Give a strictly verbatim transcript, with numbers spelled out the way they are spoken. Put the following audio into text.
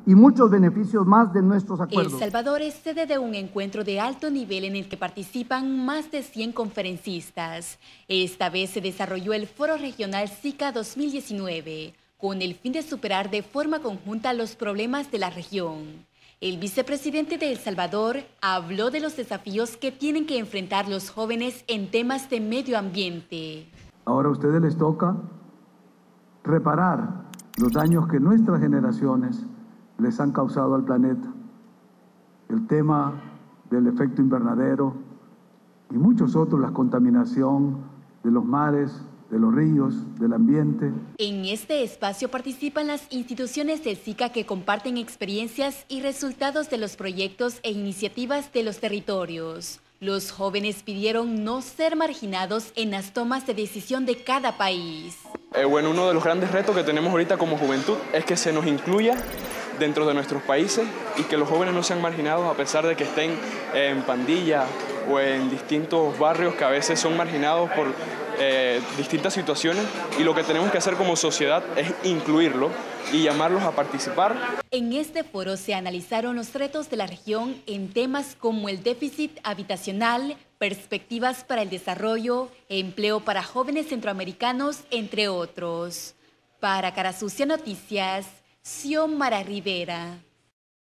y muchos beneficios más de nuestros acuerdos. El Salvador es sede de un encuentro de alto nivel en el que participan más de cien conferencistas. Esta vez se desarrolló el Foro Regional SICA dos mil diecinueve, con el fin de superar de forma conjunta los problemas de la región. El vicepresidente de El Salvador habló de los desafíos que tienen que enfrentar los jóvenes en temas de medio ambiente. Ahora a ustedes les toca reparar los daños que nuestras generaciones les han causado al planeta. El tema del efecto invernadero y muchos otros, la contaminación de los mares, de los ríos, del ambiente. En este espacio participan las instituciones del SICA que comparten experiencias y resultados de los proyectos e iniciativas de los territorios. Los jóvenes pidieron no ser marginados en las tomas de decisión de cada país. Eh, bueno, uno de los grandes retos que tenemos ahorita como juventud es que se nos incluya dentro de nuestros países y que los jóvenes no sean marginados a pesar de que estén en pandilla o en distintos barrios que a veces son marginados por eh, distintas situaciones, y lo que tenemos que hacer como sociedad es incluirlos y llamarlos a participar. En este foro se analizaron los retos de la región en temas como el déficit habitacional, perspectivas para el desarrollo, empleo para jóvenes centroamericanos, entre otros. Para Cara Sucia Noticias, Xiomara Rivera.